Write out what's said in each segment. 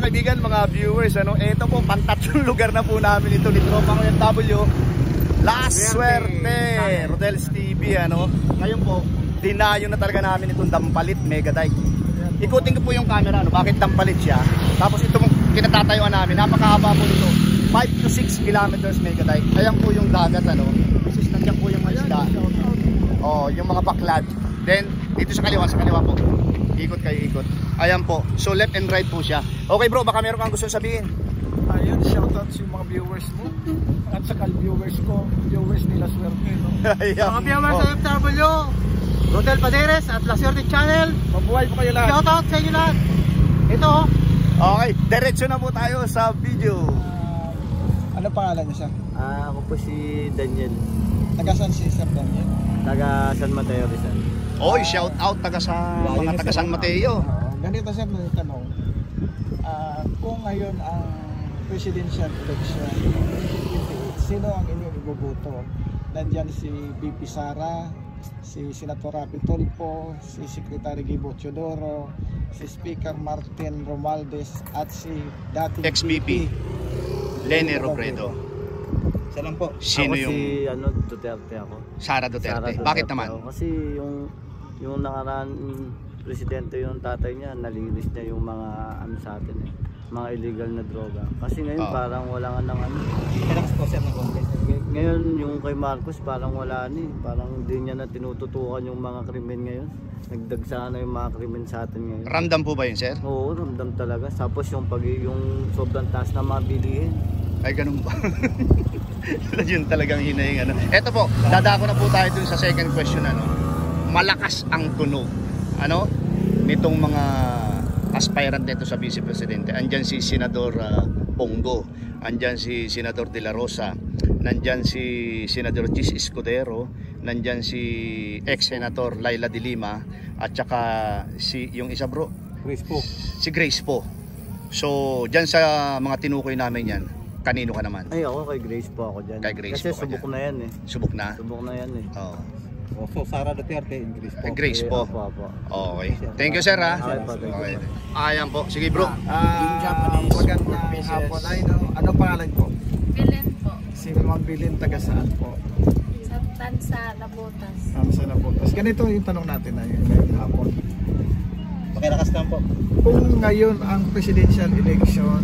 kaibigan, mga viewers, ano, ito po, pang-tatlong lugar na po namin ito ni Tropang OFW. Last Swerte, Rodel's TV, ano. Ngayon po, dinayo na talaga namin itong Dampalit Megadike. Ikutin ko po yung camera, ano, bakit Dampalit siya. Tapos ito mong kinatatayuan namin, napakahaba po nito, 5 to 6 kilometers Megadike. Ayan po yung dagat, ano. Kasi nandiyan po yung isda. Oh, yung mga baklad. Then, dito sa kaliwa po. Ikot kayo, ikot. Ayan po. So left and right po siya. Okay bro, baka meron kang gusto sabihin. Ayun, shoutout sa mga viewers mo. At saka viewers ko, viewers nila Swerte, no? Mga viewers sa FW, Rodel Paderes at La Swerte Channel. Mabuhay po kayo lahat. Shoutout sa inyo lahat. Ito. Okay, diretso na po tayo sa video. Ano pangalan niya siya? Ako po si Daniel. Taga saan si Sir Daniel? Taga San Mateo Rizal. Oy, shout out taga sa mga taga San Mateo. Ganito siya may tanong. Kung ngayon ang presidential election, sino ang inyong iboboto? Nandiyan si BP Sara, si Senator Rapi Tulfo, si Secretary Gibo Teodoro, si Speaker Martin Romualdez at si dating ex-BP Leni Robredo. Siya lang po. Sino ako yung si Duterte ako. Sara Duterte? Sara Bakit Duterte naman? ako. Kasi yung nakaraan presidente yung tatay niya, nalinis niya yung mga ano sa atin eh, mga illegal na droga. Kasi ngayon parang wala nga nang ano. Ngayon yung kay Marcos parang wala ni, parang hindi niya na tinututukan yung mga krimen ngayon. Nagdagsa na yung mga krimen sa atin ngayon. Ramdam po ba yun, sir? Oo, ramdam talaga. Tapos yung sobrang taas na mga bilihin. Ay, ganun ba? Yun talagang hinaing ano. Eto po, dadako na po tayo dun sa second question, ano. Malakas ang tunog, ano, nitong mga aspirant nito sa Vice Presidente. Andyan si Senador Pongo, andyan si Senador De La Rosa, nandyan si Senador Chis Escudero, nandyan si ex-senator Laila de Lima, at saka si yung isa bro, Grace po. si Grace po. So, dyan sa mga tinukoy namin yan, kanino ka naman? Ay, ako kay Grace po ako dyan. Kay Grace kasi po ka subok dyan. na yan eh. Subok na? Subok na yan eh. Oo. So Sara Duterte and Grace po. Grace po. Apo. Okay. Thank you, sir, ha? Okay po, thank you. Okay. Ayan po. Sige, bro. Magandang hapon. Ano pangalan ko? Belen po. Si Ma'am Bilin, taga saan po? Sa Tansa, Nabotas. Saan na po? Tapos ganito yung tanong natin na ngayong hapon. Pakilakas lang po. Kung ngayon ang presidential election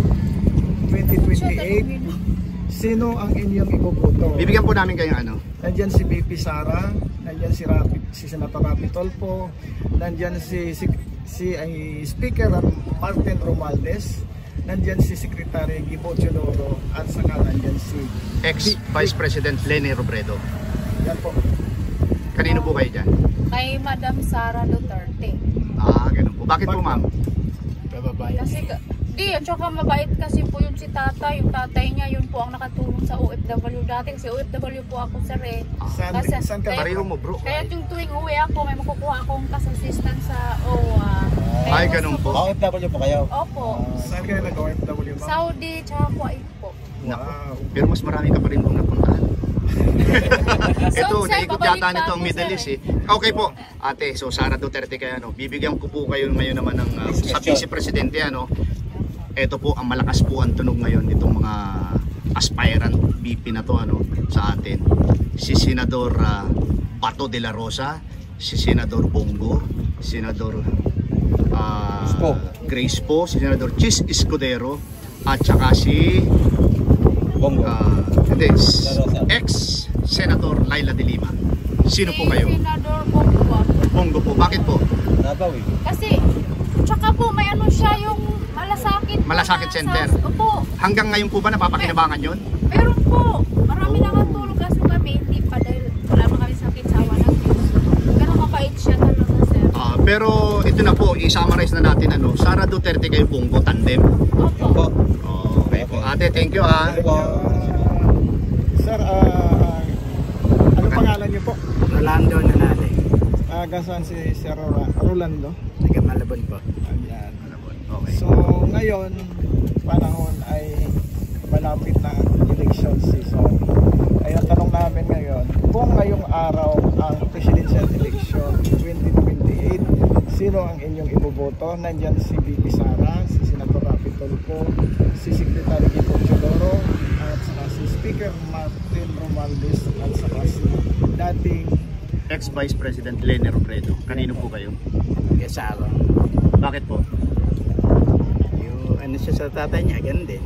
2028, sino ang inyong iboboto? Bibigyan po namin kayo ano. Nandyan si BP Sara, nandyan si Senator Rapi Tulfo, nandyan si Speaker Martin Romualdez, nandyan si Secretary Gibo Teodoro, at saka nandyan si Ex-Vice President Leni Robredo. Yan po. Kanino po kayo dyan? Kay Madam Sara Duterte. Ganun po. Bakit po, ma'am? Kasi, at saka mabait kasi po yun si tatay. Yung tatay niya, yun po ang nakatulong sa OFW. Dating si OFW po ako, sir eh. Saan ka? Pareho mo, bro. Kaya yung tuwing uwi ako, may makukuha akong kas-assistant sa OWA. Ay, ganun po. OFW po kayo? Opo. Saan kayo nag-OFW, ma'am? Saudi, tsaka Kuwait po. Naku. Pero mas marami ka pa rin pong napuntahan. Ito, So, sir, naikot babalik yata pa nito ako, ang Middle sir, East eh. Okay po, ate, so Sara Duterte kayo, ano, bibigyan ko po kayo ngayon naman ng sa Vice Presidente, ano. Ito po, ang malakas po ang tunog ngayon nitong mga aspirant BP na to, ano, sa atin. Si Senador Bato de la Rosa, si Senador Bongo, Senador Grace po, si Senador Chis Escudero, at saka si Bongo. ex-Senator Laila de Lima. Sino po kayo? Senador Bongo. Bongo po. Bakit po? Nabaw eh. Kasi, tsaka po may ano siya yung Malasakit. Malasakit Center. Opo. Hanggang ngayon po ba napapakinabangan yun? Meron po. Marami nakatulong kaso kami hindi pa dahil wala pa kami sakit sa awa ng Diyos. Pero mabait siya talaga, sir. Pero ito na po, i-summarize na natin ano. Sara Duterte kayo Bongo tandem. Opo. Okay po. Ate, thank you ha. Sir, ano pangalan niyo po? Rolando Nanale. Saan si Sir Rolando? Taga Malabon po. Ayan. Okay. So ngayon, panahon ay malapit na election season. Ay ang tanong namin ngayon, kung ngayong araw ang presidential election 2028, sino ang inyong iboboto? Nandyan si BP Sara, si Senator Rapi Tulfo, si Secretary Gipo Chodoro, at saka si Speaker Martin Romualdez, at saka si dating Ex-Vice President Leni Robredo. Kanino po kayo? Sara. Bakit po? Yung ano siya sa tatay niya, ganun din.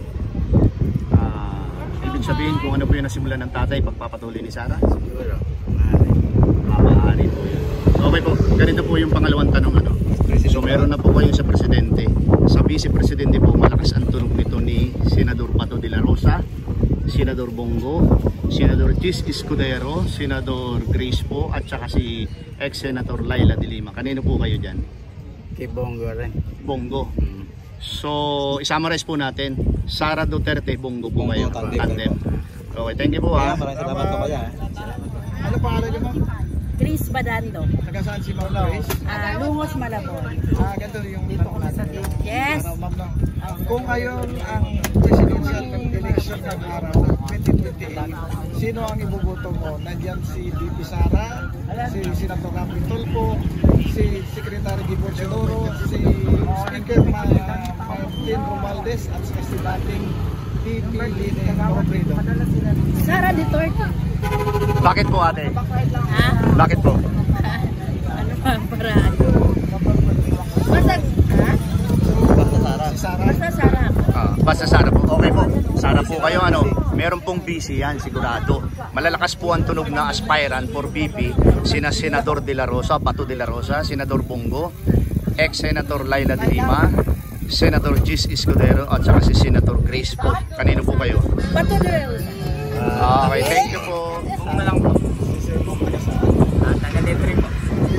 Ibig sabihin kung ano po yung nasimulan ng tatay pagpapatuloy ni Sara? Siguro. Maaari po yun. Okay po, ganito po yung pangalawang tanong. So meron na po kayo sa presidente. Sa vice-presidente po, malakas ang tunog nito ni Senador Bato de la Rosa, Senador Bongo, Senador Chis Escudero, Senador Grace po, at saka si ex-Senator Laila de Lima. Kanino po kayo dyan? Kay Bongo rin. Bongo. So, i-summarize po natin. Sara Duterte, Bongo po kayo. Tandem. Okay, thank you po ha. Maraming salamat po kaya. ano pangalan niyo, ma'am? Chris Badando. Taga saan si Ma'am Grace? Lungos Malabon. Ganito yung tanong natin. Yes. Ma'am, kung ngayon ang presidential election ng araw 2028, sino ang iboboto mo? Nandiyan si VP Sara, si Senator Rafi Tulfo, si Secretary Gipo Chodoro, si Speaker Martin Romualdez, at saka si dating VP Leni Robredo. Sara Duterte. Bakit po ate? Ha? Bakit po? Ano pa ang paraan? Basta, ha? Si Sara. Basta Sara. Basta Sara po. Okay po. Sara po kayo ano. Meron pong busy yan sigurado. Malalakas po ang tunog na aspirant for VP. Sina Senador de la Rosa, Bato de la Rosa, Senador Bongo, ex-Senator Laila de Lima, Senator Chis Escudero, at saka si Senator Grace po. Kanino po kayo? Bato de la Rosa. Okay, thank you po. Kung malang po. Taga-Letri po.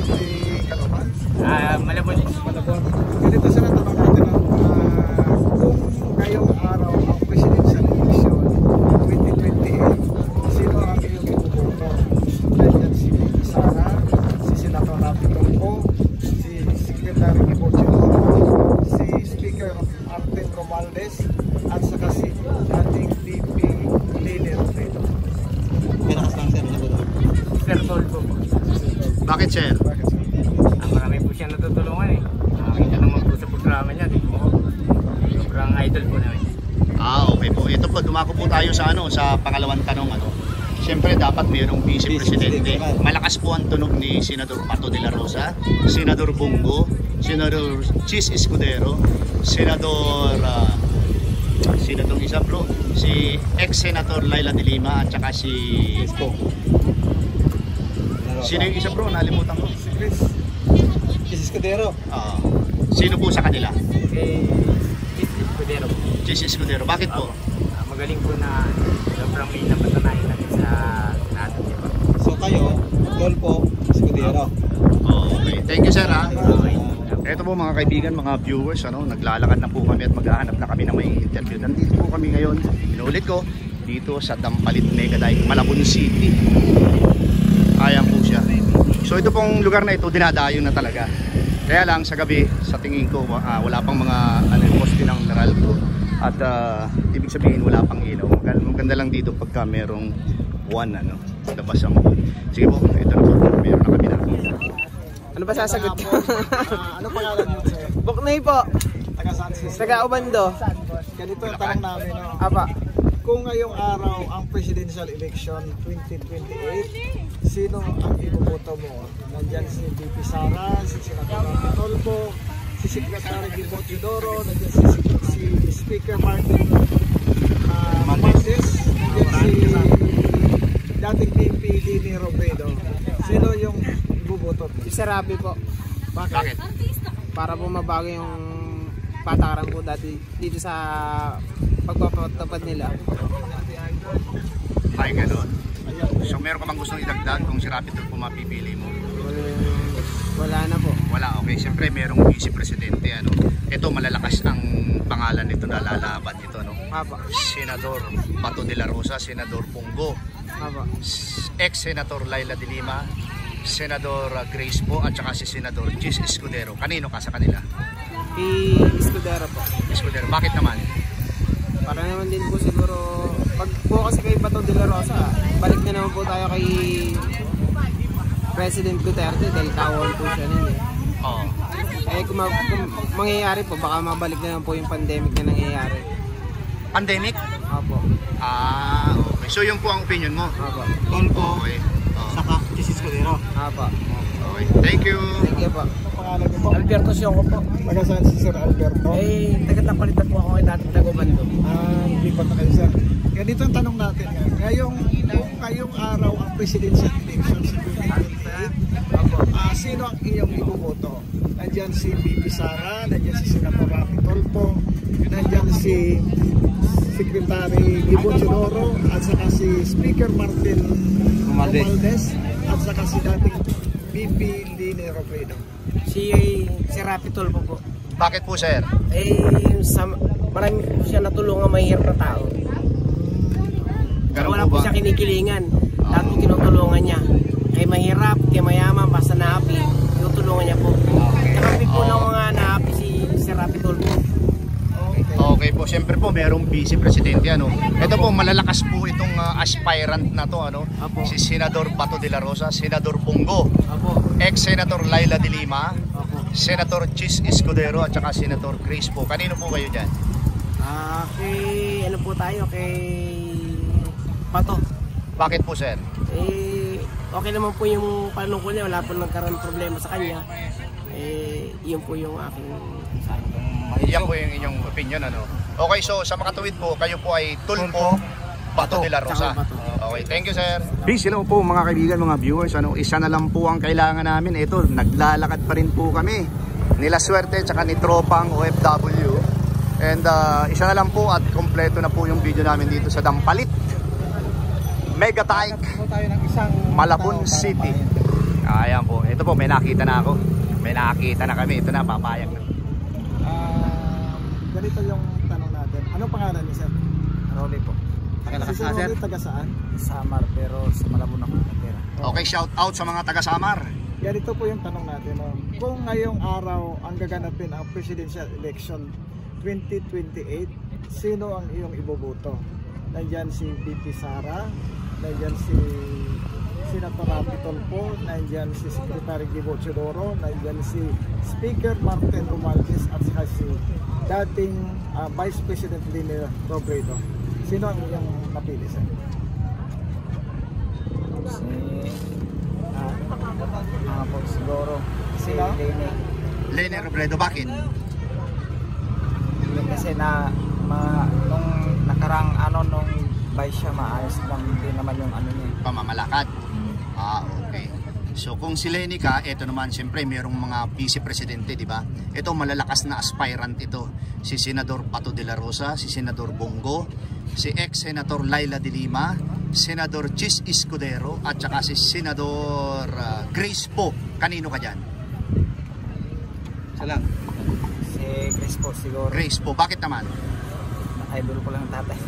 Malabon. Ganito sila tanong natin kung ngayong araw ang presidential election 2028, sino ang iyong iboboto? Nandiyan si VP Sara, si Senator Rafi Tulfo, si Secretary Gipo Chodoro, si Speaker Martin Romualdez, at saka si dating VP Leni Robredo. Pinakas lang sir. Sir Tulfo po. Bakit sir? Marami po siya natutulungan eh. Nakakita naman po sa programa niya. Di po. Sobrang idol po namin. Okay po. Ito po, dumako po tayo sa sa pangalawang tanong Siyempre dapat mayroong vice presidente. Malakas po ang tunog ni Senador Bato de la Rosa, Senador Bongo, Senador Chis Escudero, Senador Senador isa bro, si ex-Senator Laila de Lima, at saka si sino yung isa bro? Nalimutan ko. Si Chris. Jesus Escudero. Sino po sa kanila? Kay Jesus Escudero po. Chis Escudero. Bakit po? Magaling po na sobrang may napatanayan natin sa natin. So kayo, Tulfo, Escudero. Okay. Thank you sir ha. Ito po mga kaibigan, mga viewers, naglalakad na po kami at maghahanap na kami ng may interview. Nandito po kami ngayon, inulit ko, dito sa Dampalit Megadike, Malabon City. Ayan po siya. So ito pong lugar na ito, dinadayo na talaga. Kaya lang sa gabi, sa tingin ko, wala pang mga poste ng Meralco. At ibig sabihin, wala pang ilaw. Maganda lang dito pagka merong buwan, labas ang sige po, ito na po, meron na kami na. Ano ba sasagot ko? Ano pangalan niyo, sir? Buknay po. Taga saan, sir? Taga Ubando. Ganito ang tanong namin. Apa. Kung ngayong araw ang presidential election 2028, sino ang iboboto mo? Nandiyan si VP Sara, si Senator Rafi Tulfo, si Secretary Gipo Chodoro, nandiyan si Speaker Martin Romualdez, nandiyan si dating VP Leni Robredo. Sino yung iboboto? Si Sarabi po. Bakit? Para po mabago yung patakaran po dati dito sa pagpapatupad nila. Ay, gano'n. So meron ka bang gustong idagdag kung si Rafi Tulfo mapipili mo? Wala na po. Wala, okay. Siyempre merong vice presidente. Ito malalakas ang pangalan nito na lalaban nito. Apa. Senador Bato de la Rosa, Senador Bongo, Apa. ex-Senator Laila de Lima, Senador Grace po, at saka si Senador Chis Escudero. Kanino ka sa kanila? Escudero po. Escudero. Bakit naman? Para naman din po siguro, pag po kasi kay Bato de la Rosa, balik na naman po tayo kay President Duterte dahil tawon po siya nun eh. kung mangyayari po, baka mabalik na lang po yung pandemic na nangyayari. Pandemic? Opo. Okay. So yun po ang opinion mo? Opo. Tulpo. Okay. Saka Jesus Cordero. Opo. Okay. Thank you. Thank you po. Ang pangalan niyo po? Alberto Siongo po. Taga saan si Sir Alberto? Taga-Tapalitan po ako dating taga-Bando. Hindi pa na kayo, sir. Ganito ang tanong natin ngayon. Ngayong araw ang presidential election sa 2028, sino ang iyong iboboto? Nandiyan si BP Sara, nandiyan si Senator Rafi Tulfo, nandiyan si Secretary Gibo Chodoro, at saka si Speaker Martin Romualdez, at saka si dating BP Leni Robredo. Si Rafi Tulfo po. Bakit po, sir? Marami po siya natulungan mahirap na tao. Ganun Wala po po ba? siya kinikilingan. Lahat po tinutulungan niya. Kay mahirap, kay mayaman, basta na-happy, tinutulungan niya po. Kaya po ng mga na-happy si Rafi Tulfo. Okay po, siyempre po merong vice presidente ano. Ito po malalakas po itong aspirant na to ano. Apo. Si Senador Bato de la Rosa, Senador Bongo, Opo. ex-Senator Laila de Lima, Opo. Senator Chis Escudero at saka Senator Chris po. Kanino po kayo dyan? Kay ano po tayo, kay Pato. Bakit po, sir? Okay naman po yung panungkol niya, wala po nagkaroon problema sa kanya. Yun po yung aking Yan po yung inyong opinion ano. Okay, so sa makatuwid po, kayo po ay Tulfo Bato de la Rosa. Okay, thank you, sir. Peace, hello po mga kaibigan, mga viewers. Ano, isa na lang po ang kailangan namin. Ito, naglalakad pa rin po kami. Nila Swerte tsaka ni Tropang OFW. And isa na lang po at kompleto na po yung video namin dito sa Dampalit, Mega Tyke, Malabon City. Ayan po. Ito po, may nakita na ako. May nakita na kami. Ito na, papayag na. Ganito yung tanong natin. Anong pangalan niya, sir? Rolly po. Si Sir Rolly, taga saan? Samar, pero sa Malabon ako natira. Okay, shout out sa mga taga-Samar. Ganito po yung tanong natin. No? Kung ngayong araw ang gaganapin ang presidential election 2028, sino ang iyong iboboto? Nandyan si BP Sara, nandyan si Senator Rafi Tulfo, nandyan si Secretary Gibo Chodoro, nandyan si Speaker Martin Romualdez at saka si dating Vice President Leni Robredo. Sino ang iyong napili, sir? Po siguro. Sino? Leni Robredo, bakit? Kasi nung nakarang nung vice siya, maayos lang din naman yung niya. Pamamalakad. Okay. So kung si Leni ka, ito naman siyempre merong mga vice presidente, di ba? Ito malalakas na aspirant ito. Si Senador Bato de la Rosa, si Senador Bongo, si ex-Senator Laila de Lima, Senador Chis Escudero at saka si Senador Grace Po. Kanino ka dyan? Salang. Si Chris po siguro. Grace Po. Bakit naman? Idol ko lang ang tatay.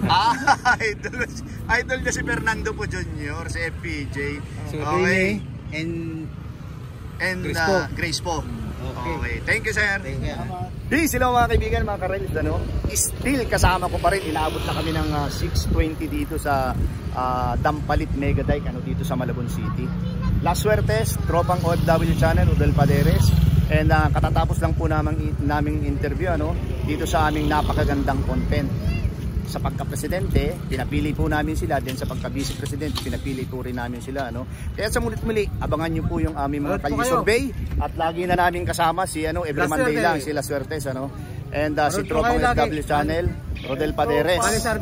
Idol niya si Fernando po Jr. si FPJ. Okay. And Grace Po. Grace Po. Okay. Thank you, sir. Thank you. Hey, sila mga kaibigan, mga karels, ano? Still kasama ko pa rin. Inaabot na kami ng 6:20 dito sa Dampalit Mega Tyke, ano, dito sa Malabon City. Last Suertes, Tropang OFW Channel, Udel Paderes. And katatapos lang po naming interview, ano, dito sa aming napakagandang content. Sa pagka-presidente, pinapili po namin sila. Then sa pagka-vice presidente, pinapili po rin namin sila, ano. Kaya sa mulit-muli, abangan nyo po yung aming mga kalye survey. At lagi na namin kasama si every Monday lang, si La Suertes, ano. And si Tropang OFW Channel, Rodel Paderes.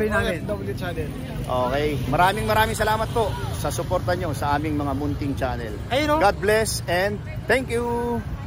Okay, maraming salamat po sa suporta nyo sa aming mga munting channel. God bless and thank you!